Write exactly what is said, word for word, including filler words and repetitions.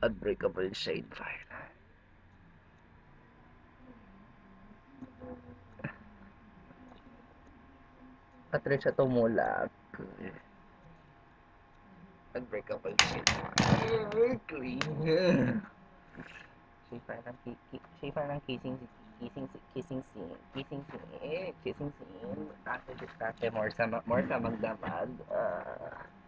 Unbreakable shade file. Patricia Tumulak. Unbreakable shade file. Clean. Shaper ng kiki, shaper ng kissing kissing kissing scene, kissing scene, kissing scene. Tate, tate, more sa more sa magdamag. Uh,